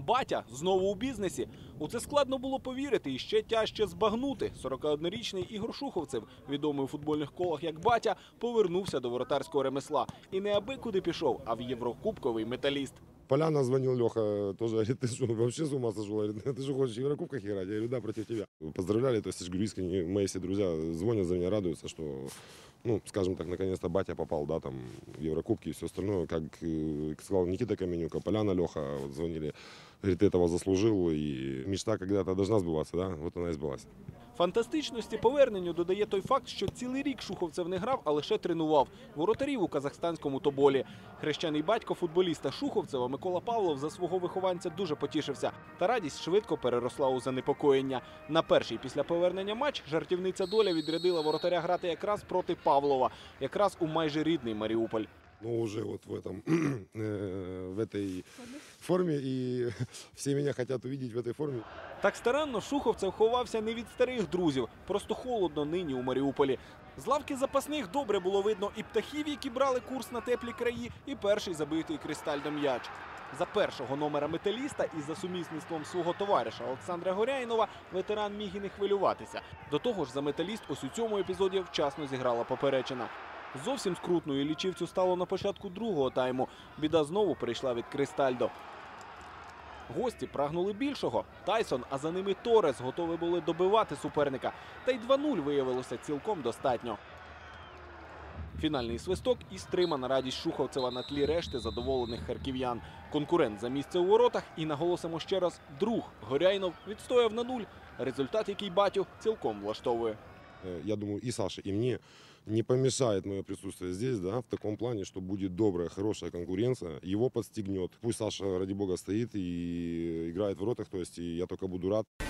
Батя знову у бізнесі. У це складно було повірити і ще тяжче збагнути. 41-річний Ігор Шуховцев, відомий у футбольних колах як батя, повернувся до воротарського ремесла. І не аби куди пішов, а в єврокубковий Металіст. Поляна звонил Леха, тоже говорит, ты что, вообще с ума сошел? Говорит, ты же хочешь в Еврокубках играть? Я говорю, да, против тебя. Поздравляли, то есть, я же говорю, искренне, мои все друзья звонят за меня, радуются, что, ну, скажем так, наконец-то батя попал, да, там, в Еврокубки и все остальное. Как сказал Никита Каменюка, Поляна, Леха, вот звонили, говорит, ты этого заслужил, и мечта когда-то должна сбываться, да, вот она и сбылась. Фантастичності поверненню додає той факт, що цілий рік Шуховцев не грав, а лише тренував воротарів у казахстанському Тоболі. Хрещений батько футболіста Шуховцева Микола Павлов за свого вихованця дуже потішився. Та радість швидко переросла у занепокоєння. На перший після повернення матч жартівниця доля відрядила воротаря грати якраз проти Павлова, якраз у майже рідний Маріуполь. Но уже вот в этой форме, и все меня хотят увидеть в этой форме. Так старанно Шуховцев ховався не від старих друзів, просто холодно нині у Маріуполі. З лавки запасних добре було видно і птахів, які брали курс на теплі краї, і перший забитий Кристальдо м'яч. За першого номера Металіста і за сумісництвом свого товариша Олександра Горяйнова ветеран міг і не хвилюватися. До того ж, за Металіст ось у цьому епізоді вчасно зіграла поперечина. Зовсім скрутною лічівцю стало на початку другого тайму. Біда знову прийшла від Кристальдо. Гості прагнули більшого. Тайсон, а за ними Торес готові були добивати суперника. Та й 2-0 виявилося цілком достатньо. Фінальний свисток і стримана радість Шуховцева на тлі решти задоволених харків'ян. Конкурент за місце у воротах і, наголосимо ще раз, друг Горяйнов відстояв на 0. Результат, який батю цілком влаштовує. Я думаю, и Саше, и мне не помешает мое присутствие здесь, да, в таком плане, что будет добрая, хорошая конкуренция, его подстегнет. Пусть Саша, ради бога, стоит и играет в воротах, то есть и я только буду рад.